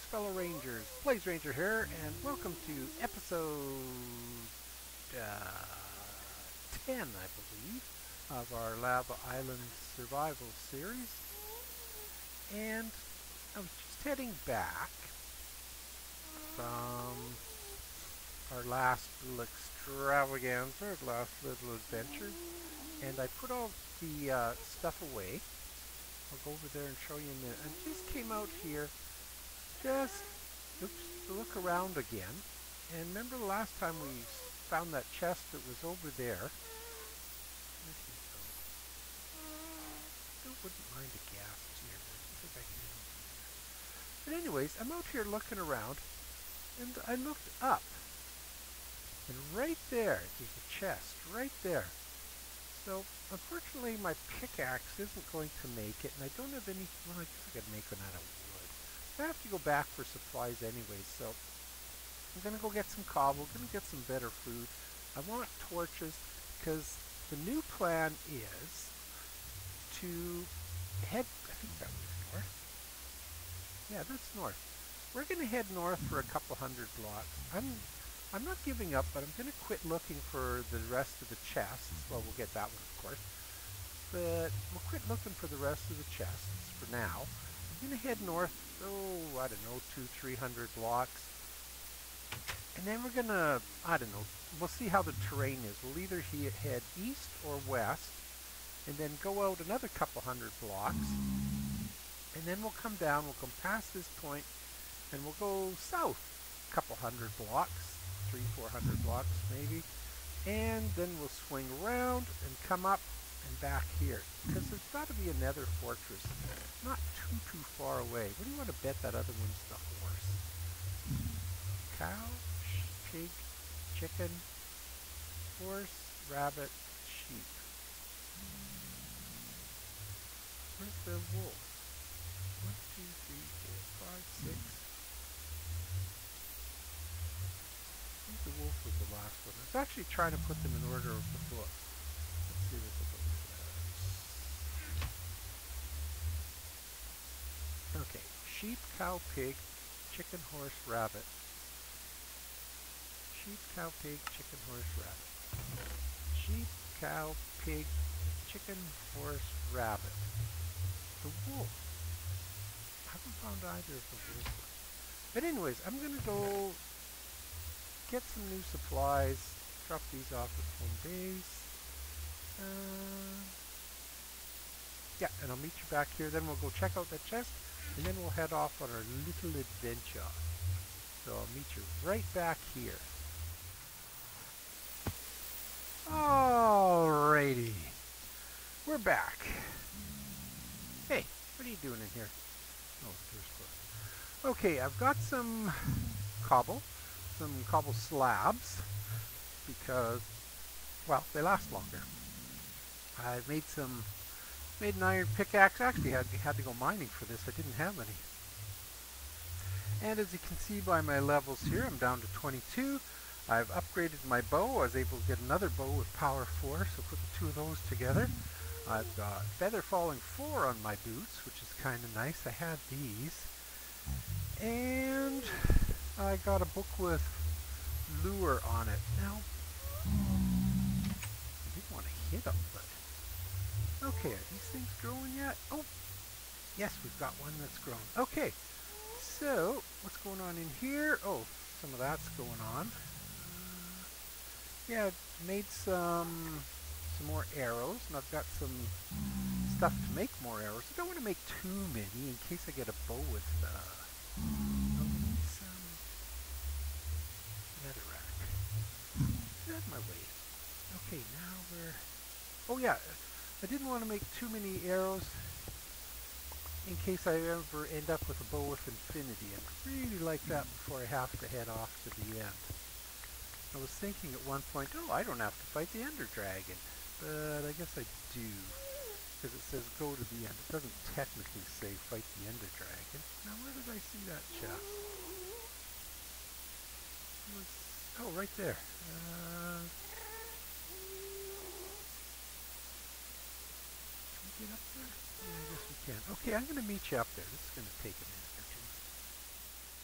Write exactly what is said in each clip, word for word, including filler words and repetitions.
fellow Rangers. Blaze Ranger here, and welcome to episode uh, ten, I believe, of our Lava Island Survival series. And I was just heading back from our last little extravaganza, our last little adventure, and I put all the uh, stuff away. I'll go over there and show you in a minute. I just came out here just oops, to look around again. And remember the last time we found that chest that was over there? Where did it go? I wouldn't mind a gas here. I don't think I can over there. But anyways, I'm out here looking around, and I looked up. And right there is a chest, right there. So, unfortunately, my pickaxe isn't going to make it, and I don't have any, well, I guess I could make one out of wood. I have to go back for supplies anyway, so I'm going to go get some cobble, going to get some better food. I want torches, because the new plan is to head, I think that was north. Yeah, that's north. We're going to head north for a couple hundred blocks. I'm I'm not giving up, but I'm going to quit looking for the rest of the chests. Well, we'll get that one, of course. But we'll quit looking for the rest of the chests for now. I'm going to head north, oh, I don't know, two, three hundred blocks. And then we're going to, I don't know, we'll see how the terrain is. We'll either he head east or west, and then go out another couple hundred blocks. And then we'll come down, we'll come past this point, and we'll go south a couple hundred blocks. Three, four hundred blocks maybe, and then we'll swing around and come up and back here, because there's got to be a Nether fortress not too too far away. What do you want to bet that other one's the horse? Cow, pig, chicken, horse, rabbit, sheep. Where's the wolf? One, two, three, four, five, six. The wolf was the last one. I was actually trying to put them in order of the book. Let's see what the book says. Okay. Sheep, cow, pig, chicken, horse, rabbit. Sheep, cow, pig, chicken, horse, rabbit. Sheep, cow, pig, chicken, horse, rabbit. The wolf. I haven't found either of the wolf. But anyways, I'm going to go get some new supplies, drop these off at home base. Uh, yeah, and I'll meet you back here. Then we'll go check out that chest, and then we'll head off on our little adventure. So I'll meet you right back here. Alrighty, we're back. Hey, what are you doing in here? Oh, there's close. Okay, I've got some cobble. Some cobble slabs because, well, they last longer. I made some, made an iron pickaxe. Actually, I had, had to go mining for this. I didn't have any. And as you can see by my levels here, I'm down to twenty-two. I've upgraded my bow. I was able to get another bow with power four, so put the two of those together. I've got feather falling four on my boots, which is kind of nice. I had these. And I got a book with lure on it. Now, I didn't want to hit them, but okay, are these things growing yet? Oh, yes, we've got one that's grown. Okay, so what's going on in here? Oh, some of that's going on. Uh, yeah, I made some some more arrows, and I've got some stuff to make more arrows. I don't want to make too many in case I get a bow with uh, out of my way. Okay, now we're... Oh yeah, I didn't want to make too many arrows in case I ever end up with a bow with infinity. I'd really like that before I have to head off to the end. I was thinking at one point, oh, I don't have to fight the Ender Dragon. But I guess I do. Because it says go to the end. It doesn't technically say fight the Ender Dragon. Now where did I see that chest? It was Oh, right there. Uh, can we get up there? Yeah, I guess we can. Okay, I'm going to meet you up there. This is going to take a minute or two.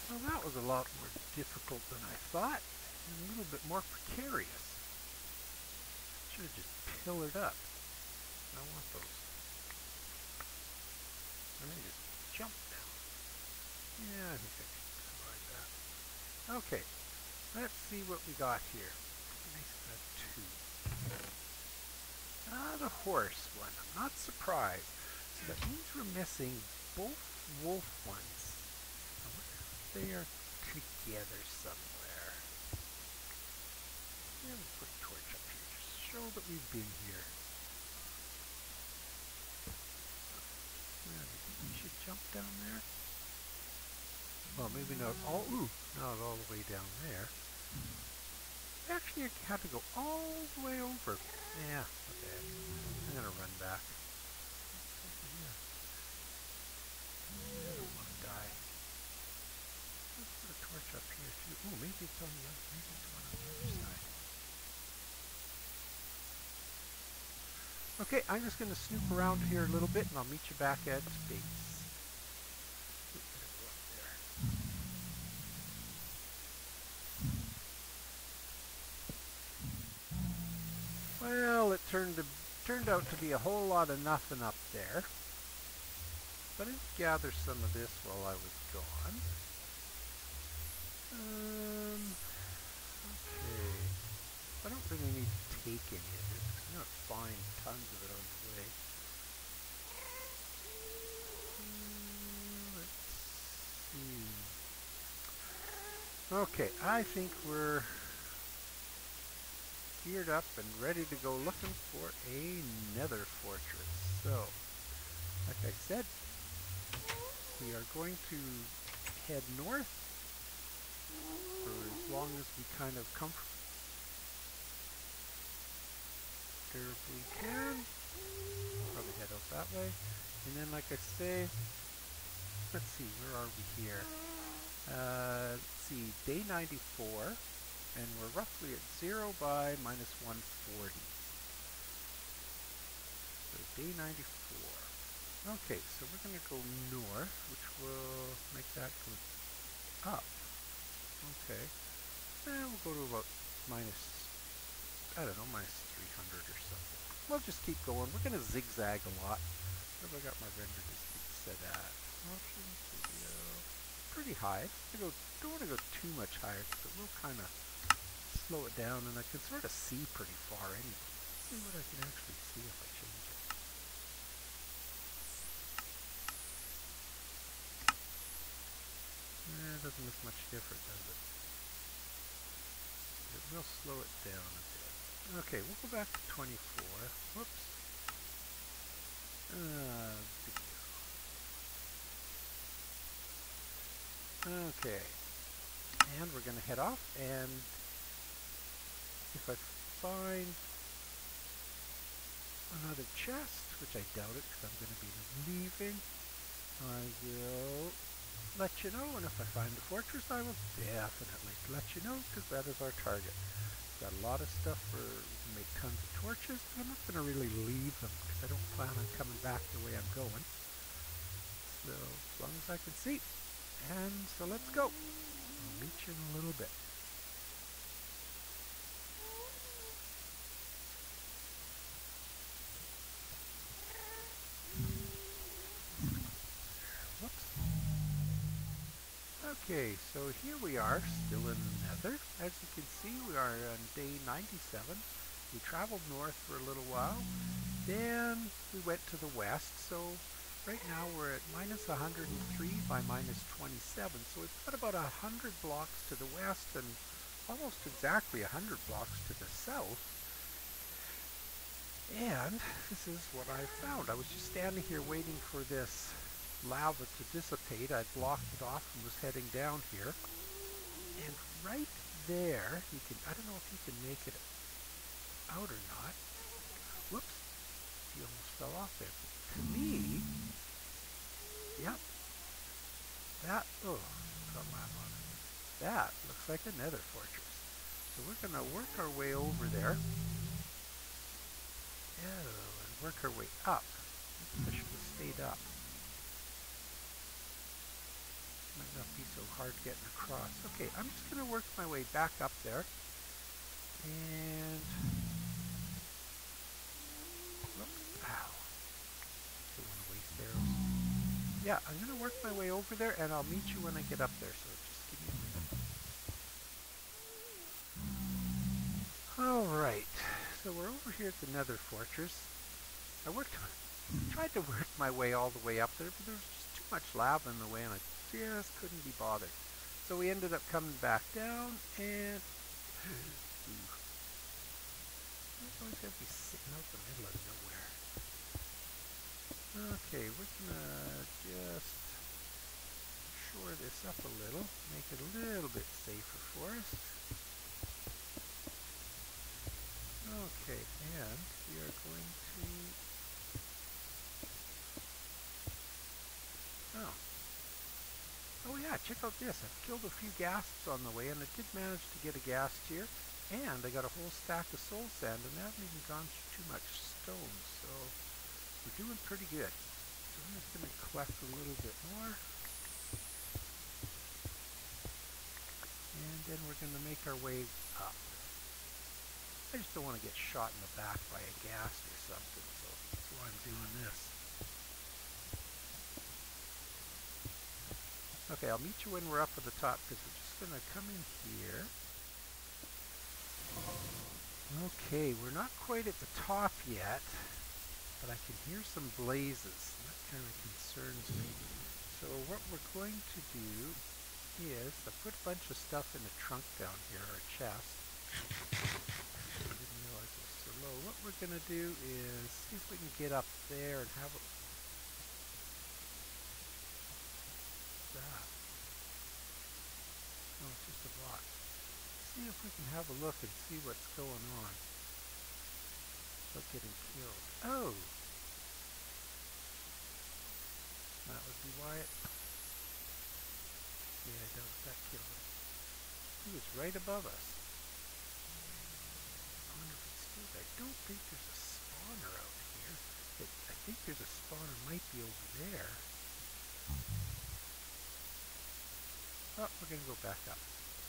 Well, that was a lot more difficult than I thought, and a little bit more precarious. Should have just pillared up. I don't want those. Let me just jump down. Yeah, I think I can survive that. Okay, let's see what we got here. Nice, uh, two. Ah, the horse one. I'm not surprised. So that means we're missing both wolf ones. I wonder if they are together somewhere. Yeah, we'll put a torch up here. Just show that we've been here. Yeah, do you think we should jump down there? Well, maybe not all. Ooh, not all the way down there. Actually, I had to go all the way over. Yeah, okay. I'm gonna run back. Yeah. I don't want to die. Let's put a torch up here too. Ooh, maybe it's on the other. Maybe it's one on the other side. Okay, I'm just gonna snoop around here a little bit, and I'll meet you back at base. Well, it turned to, turned out to be a whole lot of nothing up there. But I did gather some of this while I was gone. Um, okay. I don't really need to take any of this because I'm going to find tons of it on the way. Um, let's see. Okay, I think we're geared up and ready to go looking for a nether fortress. So, like I said, we are going to head north for as long as we kind of comfortably can. Probably head out that way. And then, like I say, let's see, where are we here? Uh, let's see, day ninety-four. And we're roughly at zero by minus one forty. So day ninety-four. Okay, so we're going to go north, which will make that go up. Okay. And we'll go to about minus, I don't know, minus three hundred or something. We'll just keep going. We're going to zigzag a lot. Where have I got my render distance set at? Options, video. Pretty high. I go, don't want to go too much higher because it will kind of slow it down, and I can sort of see pretty far anyway. Let's see what I can actually see if I change it. Eh, it doesn't look much different, does it? It will slow it down a bit. Okay, we'll go back to twenty-four. Whoops. Uh, video. Okay. And we're going to head off, and if I find another chest, which I doubt it because I'm going to be leaving, I will let you know. And if I find the fortress, I will definitely let you know because that is our target. Got a lot of stuff for we can make tons of torches, but I'm not going to really leave them because I don't plan on coming back the way I'm going. So as long as I can see. And so let's go. I'll meet you in a little bit. Whoops. Okay, so here we are, still in the Nether. As you can see, we are on day ninety-seven. We traveled north for a little while. Then we went to the west, so right now we're at minus one hundred three by minus twenty-seven. So we've got about one hundred blocks to the west and almost exactly one hundred blocks to the south. And this is what I found. I was just standing here waiting for this lava to dissipate. I blocked it off and was heading down here. And right there, you can, I don't know if you can make it out or not. Whoops. He almost fell off there. But to me, yep. That, oh, got lava on it. That looks like a nether fortress. So we're going to work our way over there. Oh, and work our way up. I should have stayed up. Might not be so hard getting across. Okay, I'm just going to work my way back up there. And... Whoops, ow. Don't want to waste arrows. Yeah, I'm going to work my way over there, and I'll meet you when I get up there. So just give me a minute. Alright, so we're over here at the Nether Fortress. I worked, tried to work my way all the way up there, but there was just too much lava in the way, and I just couldn't be bothered. So we ended up coming back down, and... Ooh. I always have to be sitting out the middle of nowhere. Okay, we're gonna just shore this up a little, make it a little bit safer for us. Okay, and we are going to... Oh. Oh yeah, check out this. I've killed a few gasps on the way, and I did manage to get a ghast here. And I got a whole stack of soul sand, and I haven't even gone through too much stone, so we're doing pretty good. So I'm just going to collect a little bit more. And then we're going to make our way up. I just don't want to get shot in the back by a ghast or something, so that's why I'm doing this. Okay, I'll meet you when we're up at the top, because we're just going to come in here. Okay, we're not quite at the top yet, but I can hear some blazes, and that kind of concerns me. So what we're going to do is, I put a bunch of stuff in the trunk down here, or a chest. I didn't realize it was so low. What we're going to do is see if we can get up there and have a... What's that? Oh, it's just a block. See if we can have a look and see what's going on without getting killed. Oh! That would be why it... Yeah, that, that killed him. He was right above us. I wonder if it's still there. I don't think there's a spawner out here. It, I think there's a spawner might be over there. Oh, we're going to go back up.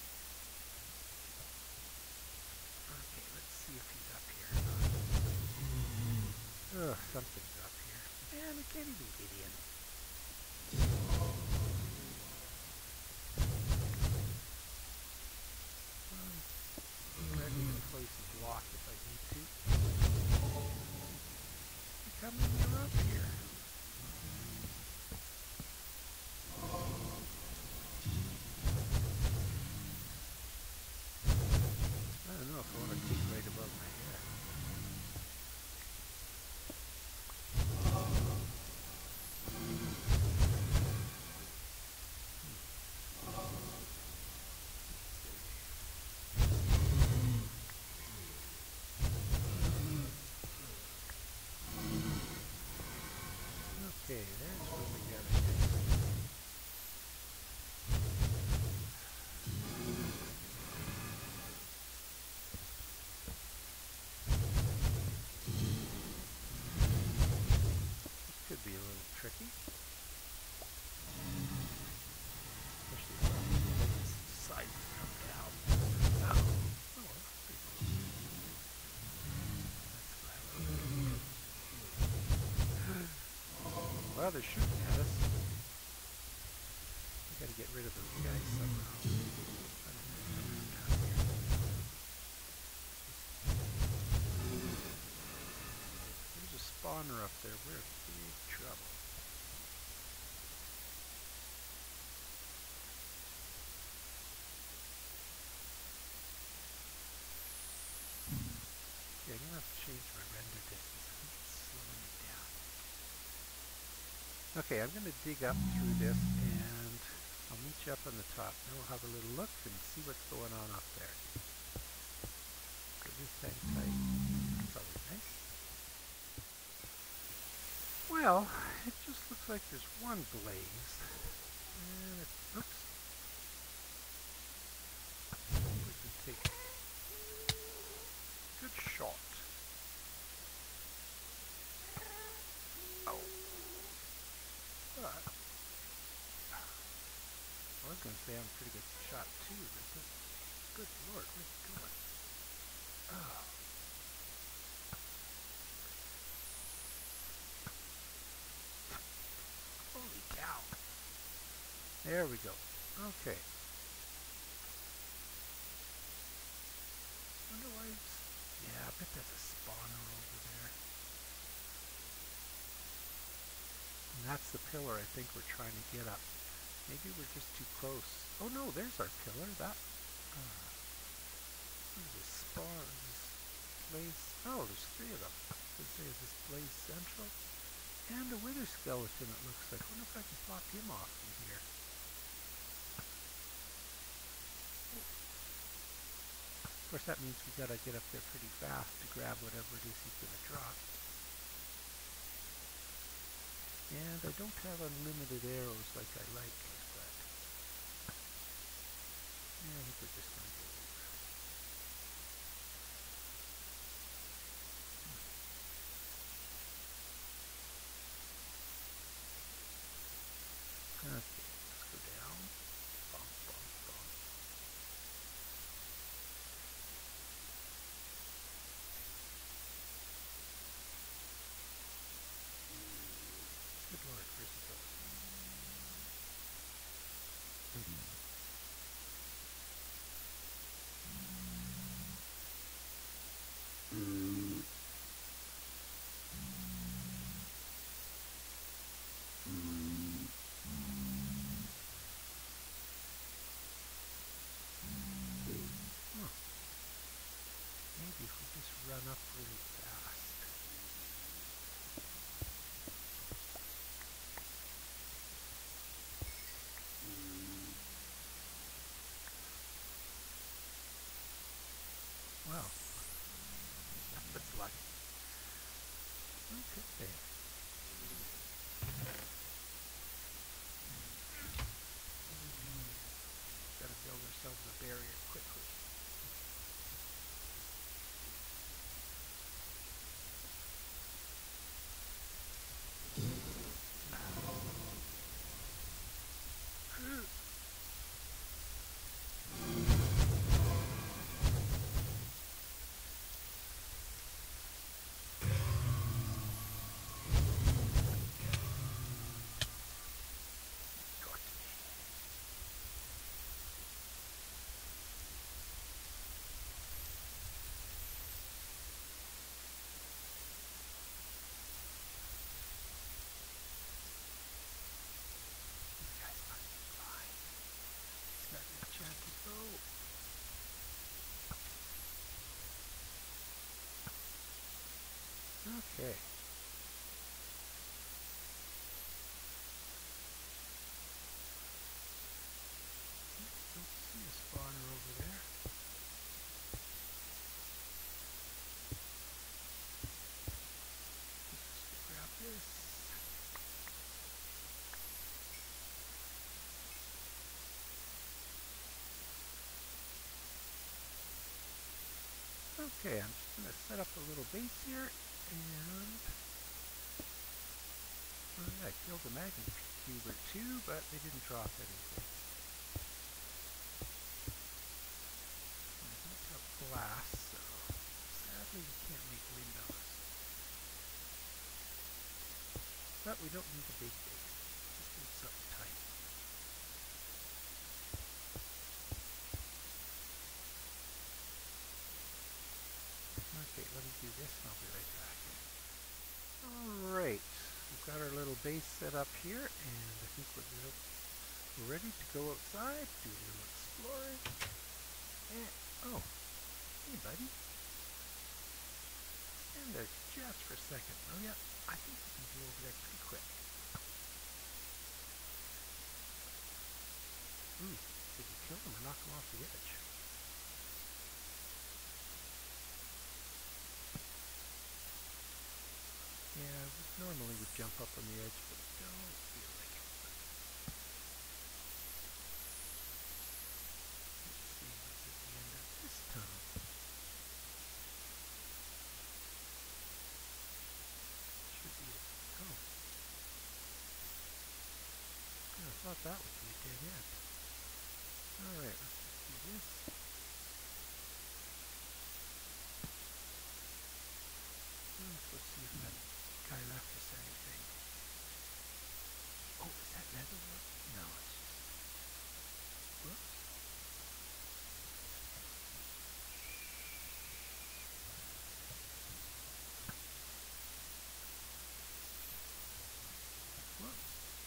Okay, let's see if he's up here or not. Ugh, something's up here. And I can't even get in. Um, let me place a block if I need to. You come in, you're up here. I don't know if I want to dig right above my head. Okay, there's what we gotta do. This could be a little tricky. Especially if I decide to come down. Oh, oh well, that's pretty cool. That's glad we did. Well, they're shooting at us. We gotta get rid of those guys somehow. I don't know what's down here. There's a spawner up there. We're in big trouble. Okay, I'm gonna have to change my render distance. I think it's slowing it down. Okay, I'm going to dig up through this, and I'll meet you up on the top. Then we'll have a little look and see what's going on up there. So just hang tight. That's always nice. Well, it just looks like there's one blaze. And it, oops. We can take a good shot. Oh. But going to say I'm a pretty good shot too, but just, good lord, where's it going? Oh. Holy cow. There we go. Okay. Wonder why it's... Yeah, I bet that's a spawner over there. And that's the pillar I think we're trying to get up. Maybe we're just too close. Oh no, there's our pillar. That... Uh, there's a spawn... This place... Oh, there's three of them. Let's say, is this blaze central? And a wither skeleton, it looks like. I wonder if I can plop him off from here. Of course, that means we gotta get up there pretty fast to grab whatever it is he's gonna drop. And I don't have unlimited arrows like I like, but yeah, I think we're just gonna go over. Okay, let's go down. Bump, bump, bump. Good lord, where's he going? Huh. Maybe if we just run up really fast. Wow. That's lucky. Okay. Gotta build ourselves a barrier quickly. Okay. Don't see a spawner over there. Let's grab this. Okay, I'm just going to set up a little base here, and oh yeah, I killed a magnet cube or two, but they didn't drop anything. I don't have glass, so sadly we can't make windows. But we don't need a big base, just need something tiny. Okay, let me do this and I'll be right back. Alright, we've got our little base set up here, and I think we're, good. We're ready to go outside, do a little exploring. And, oh, hey buddy. Stand there just for a second. Oh yeah, I think we can go over there pretty quick. Ooh, did we kill him or knock him off the edge? Yeah, we normally would jump up on the edge, but I don't feel like it. Let's see what's at the end of this tunnel. Should be a... oh. I thought that would be a dead end. Alright, let's just do this. Let's go see if that guy left us anything. Oh, is that nether? No, it's just... Whoops. Whoops.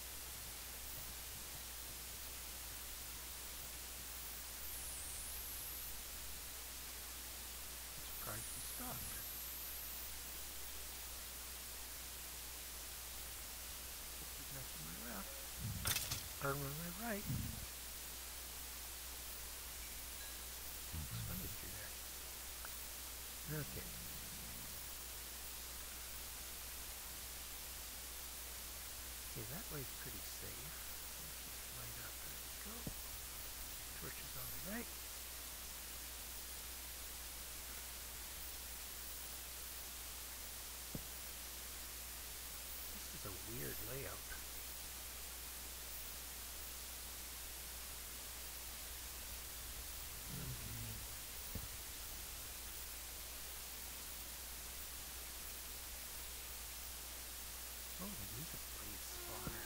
I'm surprised he stopped. He's not to my left. Or on my right. Swimming through there. Okay. Okay, that way's pretty safe. Let's just light up as we go. Torches on the right. This is a weird layout. Oh, it is a blaze spawner.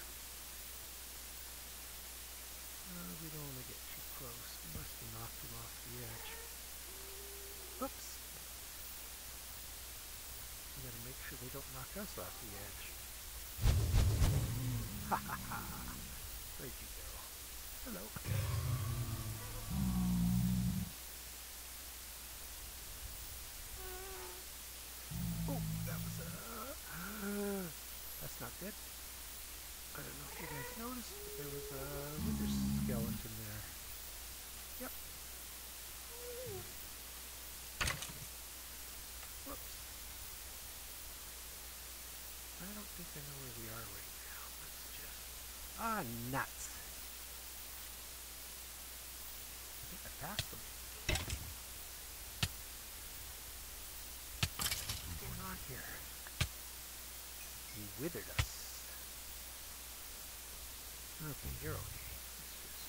Uh, we don't want to get too close. We must have knocked him off the edge. Whoops! We gotta make sure they don't knock us off the edge. Ha ha ha! Where'd you go? Hello. Oh, that was a... Uh, that's not good. I don't know if you guys noticed, but there was a wither skeleton there. Yep. Whoops. I don't think I know where we are right now. Let's just... Ah, nuts! I think I passed them. What's going on here? He withered us. Okay, you're okay. Let's just...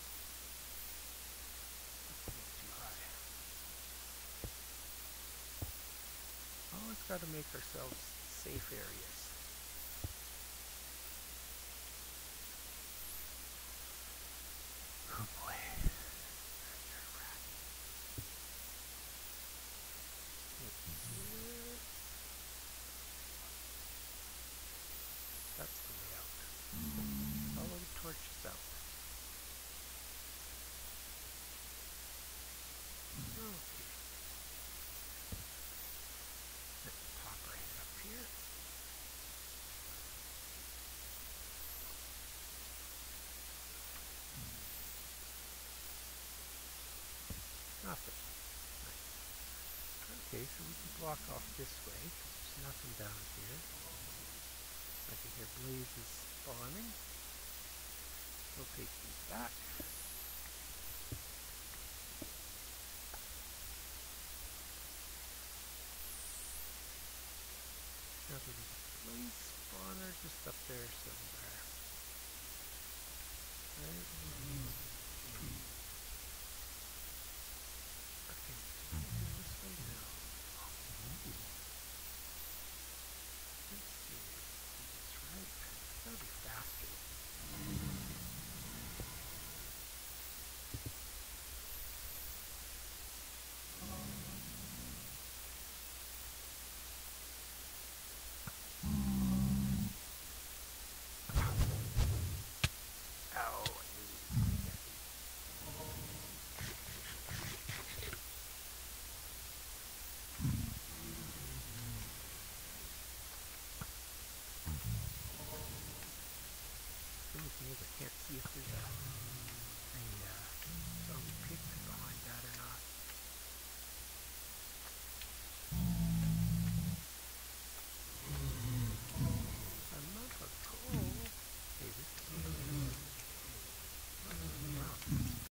That's a little too high. Always got to make ourselves safe areas. Oh boy. That's the way out. Follow the torches out. Okay. Let's pop right up here. Nothing. Nice. Okay, so we can block off this way. There's nothing down here. I can hear blazes spawning. We'll take these back. Now there's a blaze spawner just up there somewhere. Right?